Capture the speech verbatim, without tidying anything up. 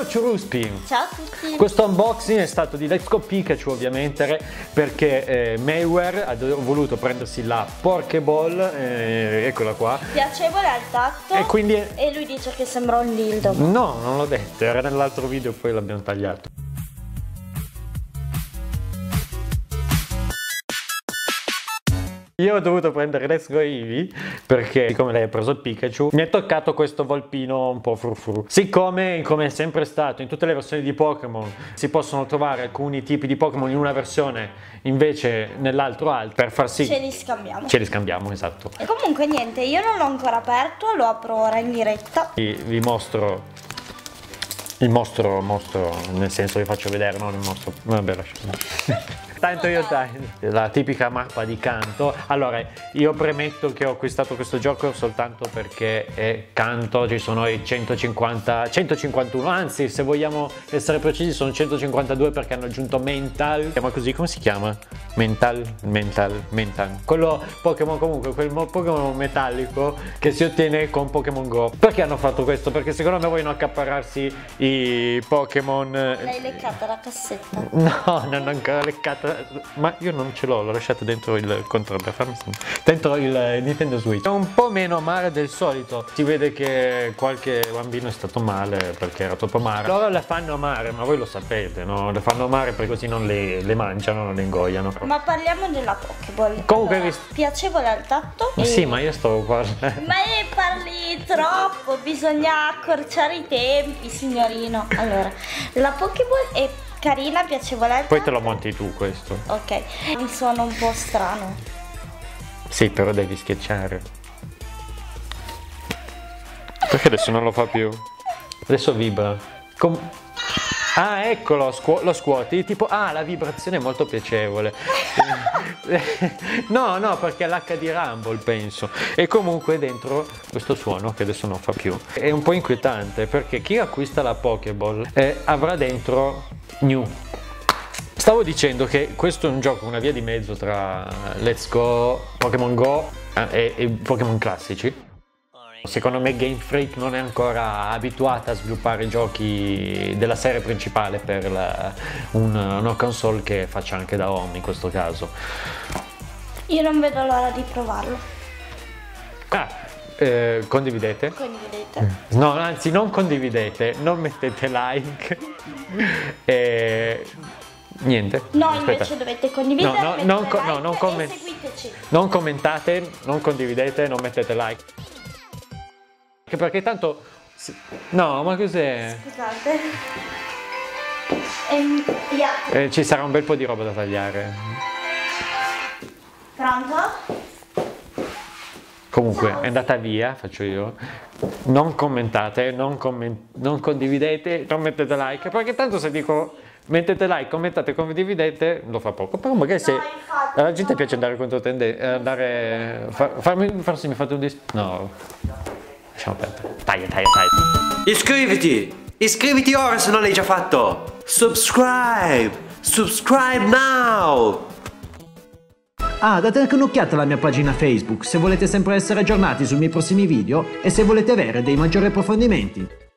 Ciuruspi! Ciao a tutti! Questo unboxing è stato di Let's Go Pikachu ovviamente, perché eh, Mayweather ha voluto prendersi la Pokéball, eh, eccola qua. Piacevole al tatto e, quindi... e lui dice che sembra un dildo. No, non l'ho detto, era nell'altro video, poi l'abbiamo tagliato. Io ho dovuto prendere Let's Go Eevee perché, siccome lei ha preso il Pikachu, mi è toccato questo volpino un po' frufru. Siccome, come è sempre stato in tutte le versioni di Pokémon, si possono trovare alcuni tipi di Pokémon in una versione, invece nell'altro altro, per far sì... Ce li scambiamo. Ce li scambiamo, esatto. E comunque niente, io non l'ho ancora aperto, lo apro ora in diretta. Vi, vi mostro... Il mostro, mostro, nel senso vi faccio vedere, non il mostro... Vabbè, lasciamo. Tanto io taglio. La tipica mappa di Kanto. Allora, io premetto che ho acquistato questo gioco soltanto perché è Kanto, ci sono i centocinquanta, centocinquantuno, anzi se vogliamo essere precisi sono centocinquantadue perché hanno aggiunto Mental. Si chiama così, come si chiama? Mental, Mental, Mental. Quello Pokémon comunque, quel Pokémon metallico che si ottiene con Pokémon Go. Perché hanno fatto questo? Perché secondo me vogliono accaparrarsi i Pokémon. L'hai leccata la cassetta? No, non ho ancora leccata. Ma io non ce l'ho, l'ho lasciato dentro il controller, fammi dentro il Nintendo Switch. È un po' meno amare del solito. Si vede che qualche bambino è stato male perché era troppo amare. Loro le fanno amare, ma voi lo sapete, no? Le fanno amare perché così non le, le mangiano, non le ingoiano. Ma parliamo della Pokéball. Comunque allora, vi... piacevole al tatto. Ma e... sì, ma io stavo qua. Ma parli troppo, bisogna accorciare i tempi, signorino. Allora, la Pokéball è carina, piacevole al tatto. Poi te lo monti tu questo. Ok, mi suona un po' strano. Sì, però devi schiacciare. Perché adesso non lo fa più? Adesso vibra. Com Ah, eccolo, scu lo scuoti, tipo, ah, la vibrazione è molto piacevole. No, no, perché è l'H D Rumble, penso. E comunque dentro questo suono, che adesso non fa più, è un po' inquietante, perché chi acquista la Pokéball eh, avrà dentro New. Stavo dicendo che questo è un gioco, una via di mezzo tra Let's Go, Pokémon Go eh, e, e Pokémon classici. Secondo me Game Freak non è ancora abituata a sviluppare giochi della serie principale per la, un, una console che faccia anche da home in questo caso. Io non vedo l'ora di provarlo. Ah, eh, condividete? Condividete. No, anzi non condividete, non mettete like. E... niente. No, aspetta. invece dovete condividere, no, no, non, like no, non e seguiteci. Non commentate, non condividete, non mettete like. Perché tanto... No, ma cos'è? Scusate. Ehm, yeah. eh, ci sarà un bel po' di roba da tagliare. Pronto? Comunque Ciao. è andata via, faccio io. Non commentate, non, comment non condividete, non mettete like. Perché tanto se dico mettete like, commentate, condividete, lo fa poco. Però magari se... No, infatti, alla gente no. piace andare contro tende, andare... Far, farmi, forse mi fate un dis... No. Lasciamo perdere. Taglia, taglia, taglia. Iscriviti! Iscriviti ora se non l'hai già fatto! Subscribe! Subscribe now! Ah, date anche un'occhiata alla mia pagina Facebook se volete sempre essere aggiornati sui miei prossimi video e se volete avere dei maggiori approfondimenti.